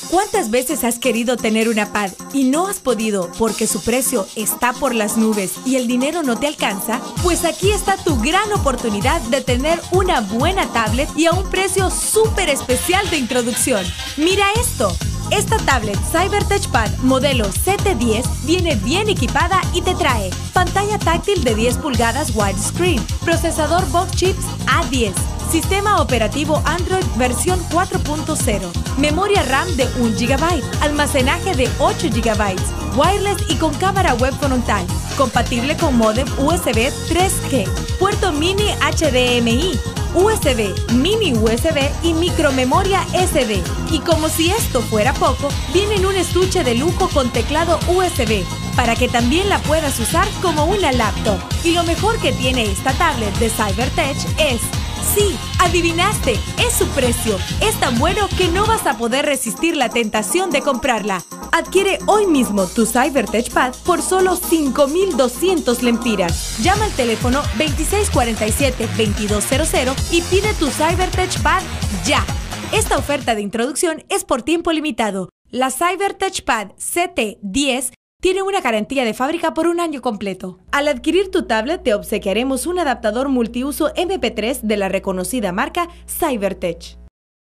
¿Cuántas veces has querido tener una pad y no has podido porque su precio está por las nubes y el dinero no te alcanza? Pues aquí está tu gran oportunidad de tener una buena tablet y a un precio súper especial de introducción. ¡Mira esto! Esta tablet CyberTouch Pad modelo CT10 viene bien equipada y te trae pantalla táctil de 10 pulgadas widescreen, procesador Box Chips A10, sistema operativo Android versión 4.0, memoria RAM de 1 GB, almacenaje de 8 GB, wireless y con cámara web frontal, compatible con módem USB 3G, puerto mini HDMI, USB, mini USB y micromemoria SD. Y como si esto fuera poco, viene en un estuche de lujo con teclado USB, para que también la puedas usar como una laptop. Y lo mejor que tiene esta tablet de CyberTouch es... ¡sí! ¡Adivinaste! Es su precio. Es tan bueno que no vas a poder resistir la tentación de comprarla. Adquiere hoy mismo tu CyberTouch Pad por solo 5,200 lempiras. Llama al teléfono 2647-2200 y pide tu CyberTouch Pad ya. Esta oferta de introducción es por tiempo limitado. La CyberTouch Pad CT10 tiene una garantía de fábrica por 1 año completo. Al adquirir tu tablet te obsequiaremos un adaptador multiuso MP3 de la reconocida marca CyberTouch.